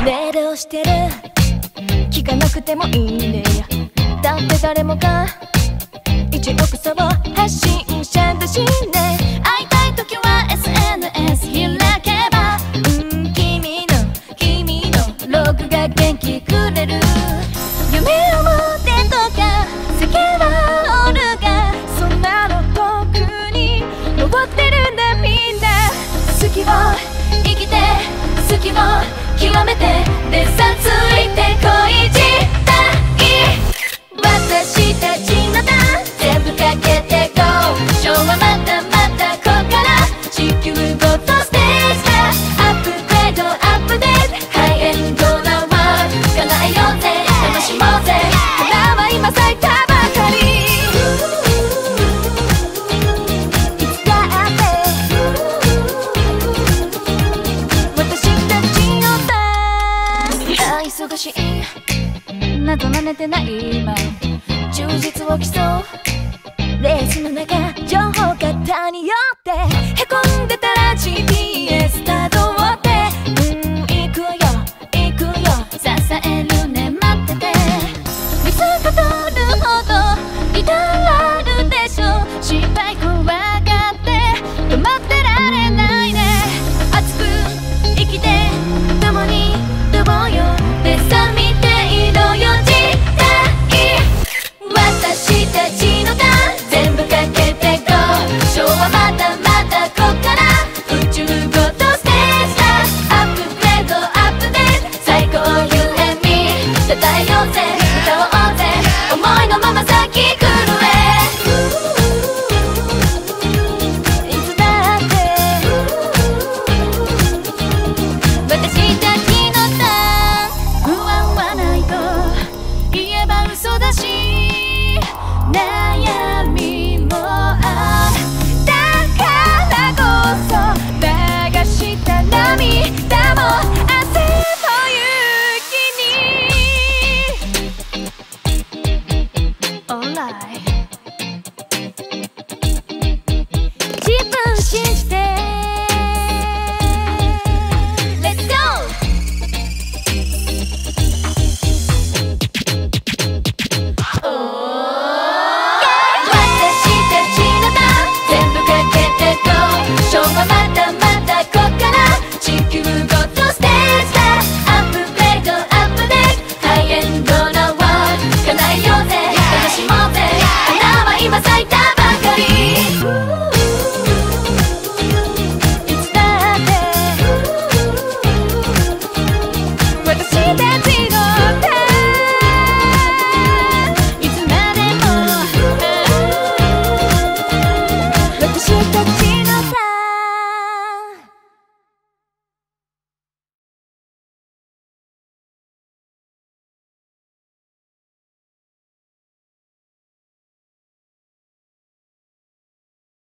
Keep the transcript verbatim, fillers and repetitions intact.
ねえどうしてる聞かなくてもいいねだって誰もが一億そを発信者だしね会いたい時は エスエヌエス 開けばうん君の君のログが元気くれる夢を持ってとか世間はおるがそんなの遠くに登ってるんだみんな好きを生きて好きを極めてでさついて恋自体私たちのターン全部かけて ゴー 今日はまだまだここから地球ごとステージだアップグレードアップデートハイエンドなワールド叶えようぜ楽しもうぜ花は今咲いたばかりいつだって私たちのターンあ忙しいなどなれてない今充実を競うレースの中情報型によって